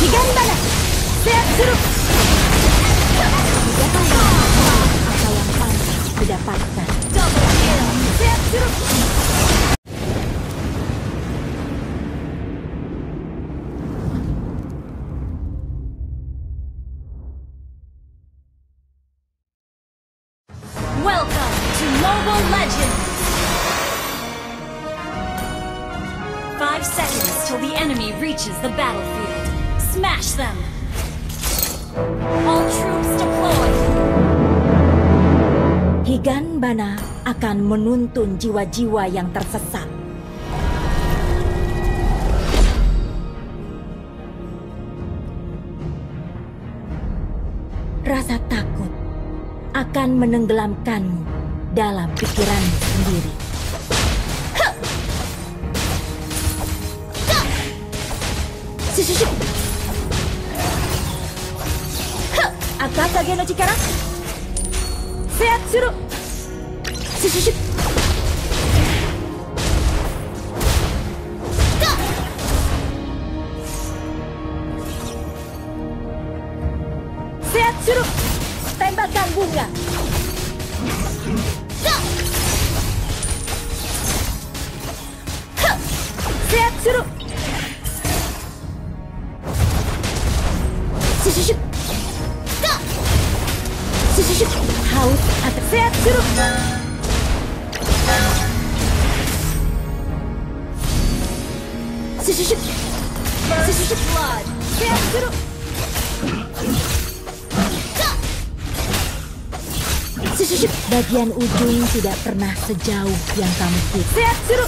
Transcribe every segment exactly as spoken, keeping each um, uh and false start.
Higanbana! Sehat suruh! Apa yang pantas didapatkan? Double kill! Sehat suruh! Welcome to Mobile Legends! Five seconds till the enemy reaches the battlefield. Smash them! All troops deployed! Higanbana akan menuntun jiwa-jiwa yang tersesat. Rasa takut akan menenggelamkanmu dalam pikiranmu sendiri. Akakage no chikara. Sehat suruh. Sehat suruh. Tembakan bunga. Sehat suruh. Haus atau sehat suruh. First blood. Sehat suruh. Bagian ujung tidak pernah sejauh yang kamu pikir. Sehat suruh.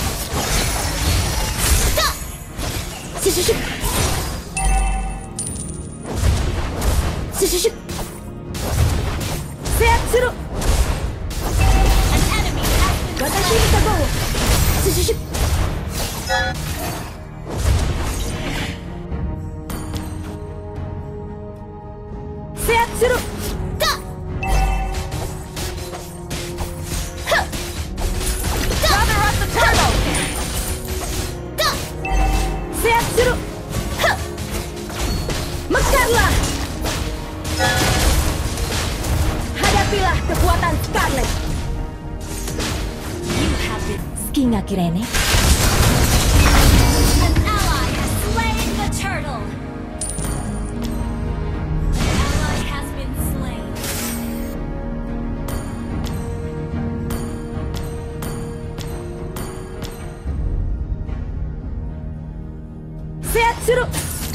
Sehat suruh. Watashi ni kago. Sehat suruh. Gather up the turtle. Sehat suruh. Mekarlah. Hadapilah kekuatan Scarlet. You have been Skinga Kirene. An ally has slain the turtle. An ally has been slain. Sehat suruh.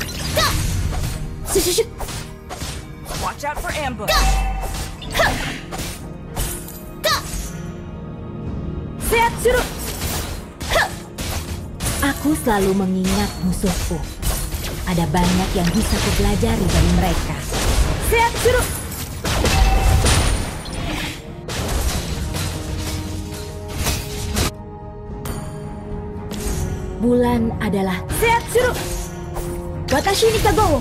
Watch out for ambush. Sehat suruh. Aku selalu mengingat musuhku. Ada banyak yang bisa kupelajari dari mereka. Sehat suruh. Bulan adalah sehat suruh. Watashi ni kago.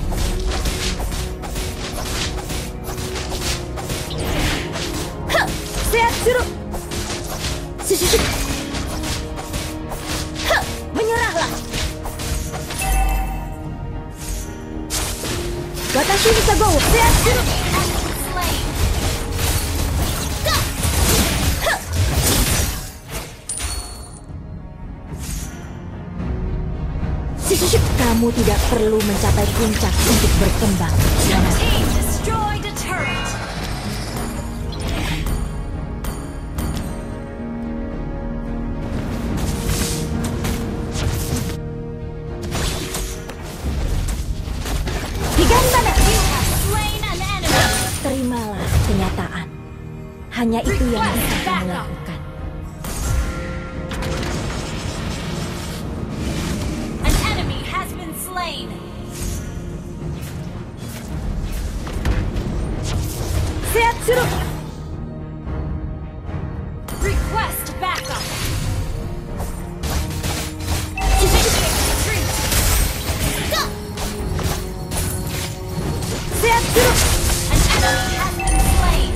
Sehat suruh. Menyerahlah. Watashi ni kago. Sehat suruh. Kamu tidak perlu mencapai puncak untuk berkembang. Destroy the turret. Higanbana. Terimalah kenyataan. Hanya itu yang bisa kamu lakukan. Sehat suruh. Request backup. Sehat suruh. An enemy has been slain.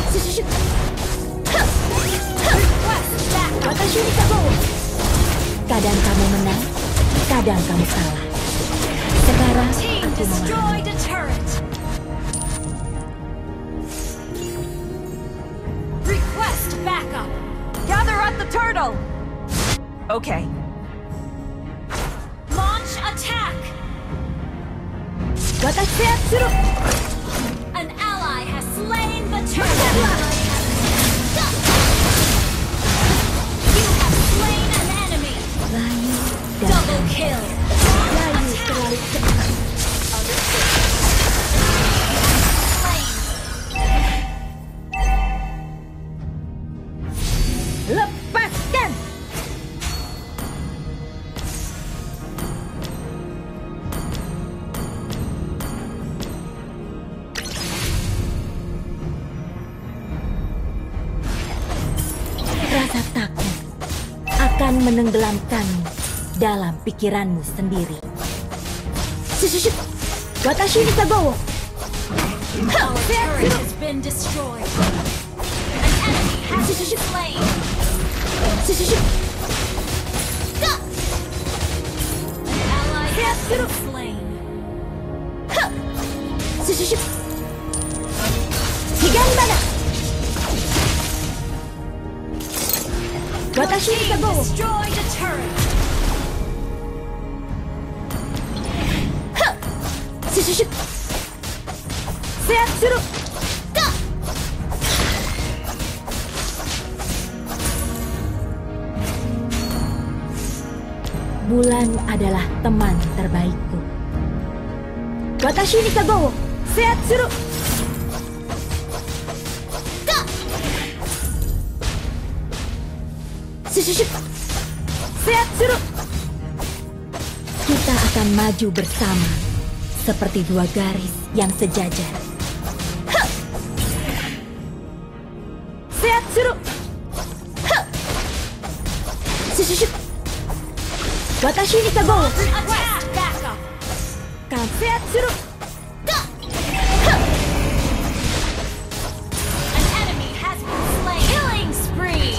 Request backup. Watashi ni kago. Kadang kamu menang, kadang kamu kalah. Sekarang aku destroyed a turret. Request backup. Gather at the turtle! Okay. Launch attack. Watashi Atsuru! An ally has slain the turret. You have slain an enemy. Layu dan Double kill. Layu terlalu cepat. Lepaskan! Rasa takut akan menenggelamkanmu dalam pikiranmu sendiri. Shh, Watashi ni Kagowo. Our turret has been destroyed. An enemy has been slain. Shh, An ally has been slain. shh, Higanbana. Watashi ni Team Kagowo. destroyed a turret. Shh, Seatsuru. Bulan adalah teman terbaikku. Watashi ni Kagowo. Seatsuru. Shh, Seatsuru. Kita akan maju bersama seperti dua garis yang sejajar. Seatsuru. Shh, Watashi ni Kagowo. Request backup. Kan Seatsuru. An enemy has been slain. Killing spree.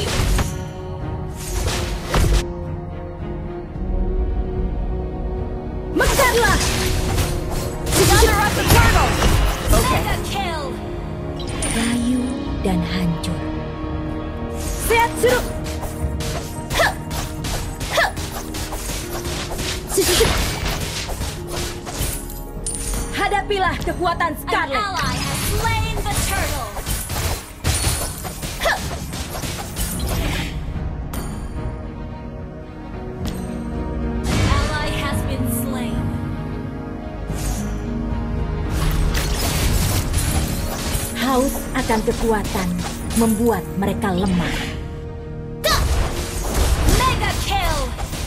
Mekarlah. Gather at the turtle! Okay. Mega kill. Layu dan hancur. Seatsuru. Shh, Hadapilah kekuatan An Scarlet. ally has slain the turtle. Ally has been slain. Haus akan kekuatan membuat mereka lemah. Mega kill.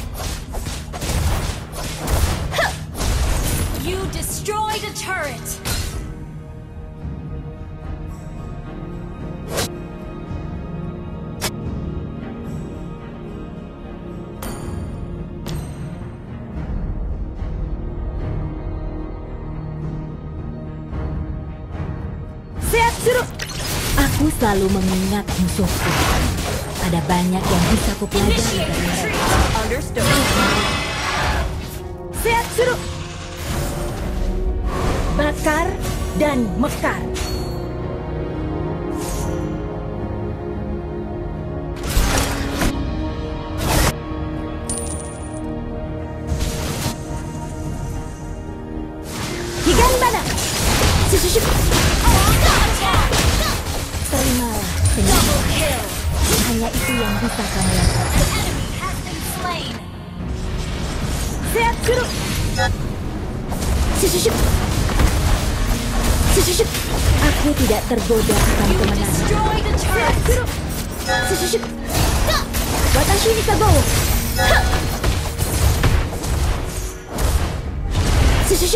You destroyed a turret. Seatsuru. Aku selalu mengingat musuhku. Ada banyak yang bisa kupelajari Initiate dari mereka. retreat. Understood. Seatsuru. Bakar dan mekar. Higanbana. Shh, Attack. Terimalah dengan Double kill. hanya itu yang bisa kamu lakukan. An enemy has been slain. Seatsuru. Shh, Shh, Aku tidak tergoda akan You kemenangan. destroyed a turret. Seatsuru. Shh, Watashi ni Kagowo. Shh,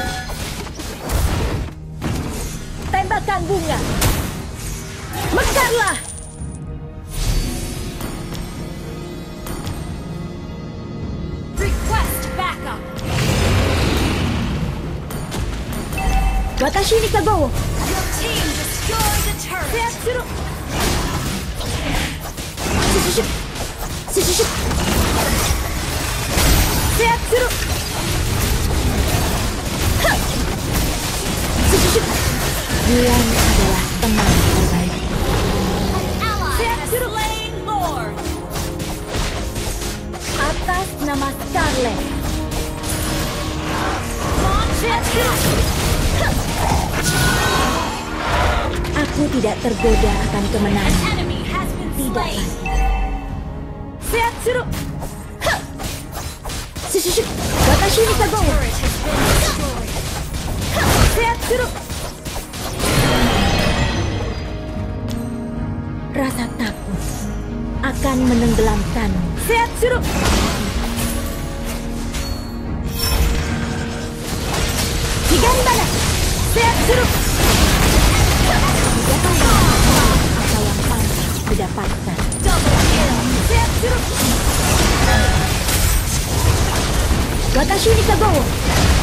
Tembakan bunga. Mekarlah. Request backup. Watashi ni Kagowo. Your team destroyed a turret. Seatsuru. Shh, Shh, Seatsuru. Kepergian adalah teman terbaik. An ally has slain Lord. Atas nama Scarlet. Launch attack. Aku tidak tergoda akan An kemenangan. enemy has been Tidak slain. lagi. Seatsuru. Shushu. Watashi ni kagowo. Turret has been destroyed. Seatsuru. Rasa takut akan menenggelamkanmu. Seatsuru. Higanbana. Seatsuru. Apa yang pantas didapatkan. Double kill. Seatsuru. Watashi ni kagowo.